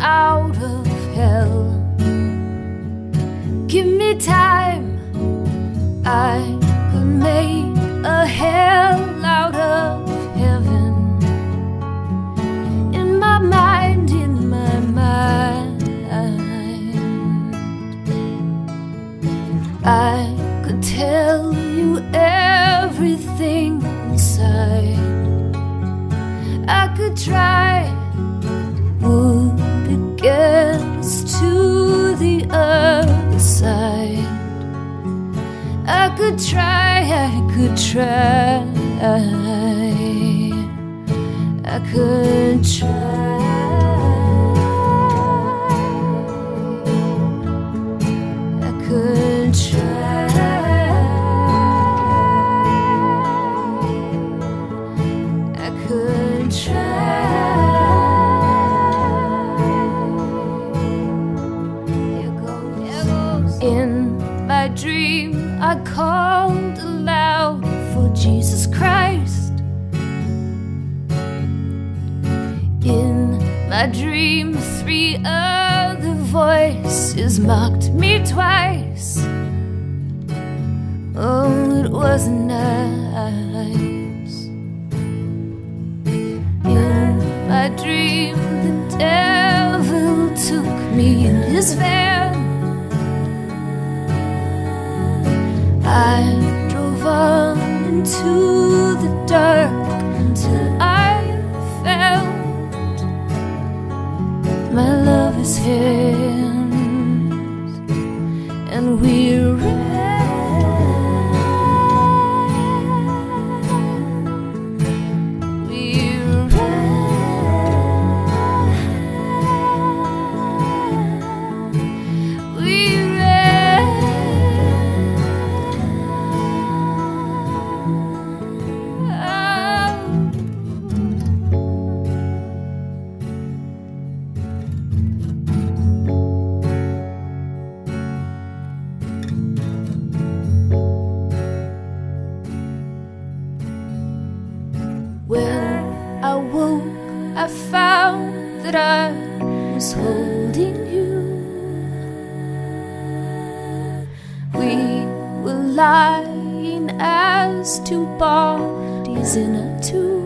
out of hell. Give me time, I could make a hell out of heaven. In my mind, in my mind, I could tell you everything inside. I could try, would it get us to the other side? I could try, I could try, I could try. I could try. I could try. Here goes. In my dream I called aloud for Jesus Christ. In my dream 3 other voices mocked me twice. Oh, it wasn't nice. In my dream the devil took me in his van. I drove on into the dark until I felt my lover's hands, and we ran. We ran. We ran. When I woke, I found that I was holding you. We were lying as 2 bodies in a tomb.